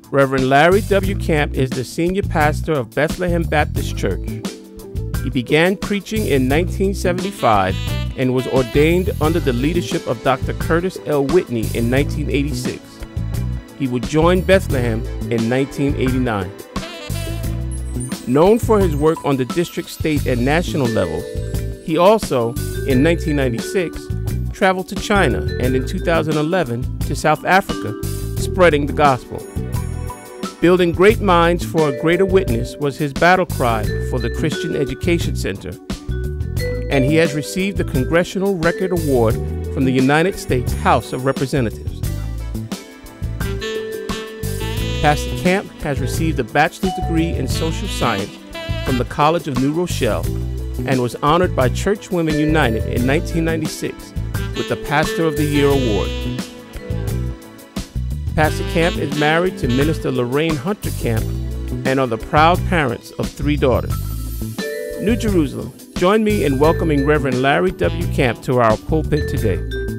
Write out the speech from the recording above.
Reverend Larry W. Camp is the senior pastor of Bethlehem Baptist Church. He began preaching in 1975 and was ordained under the leadership of Dr. Curtis L. Whitney in 1986. He would join Bethlehem in 1989. Known for his work on the district, state, and national levels, he also, in 1996, traveled to China and in 2011 to South Africa, spreading the gospel. Building great minds for a greater witness was his battle cry for the Christian Education Center, and he has received the Congressional Record Award from the United States House of Representatives. Pastor Camp has received a bachelor's degree in social science from the College of New Rochelle and was honored by Church Women United in 1996 with the Pastor of the Year Award. Pastor Camp is married to Minister Lorraine Hunter Camp and are the proud parents of 3 daughters. New Jerusalem, join me in welcoming Reverend Larry W. Camp to our pulpit today.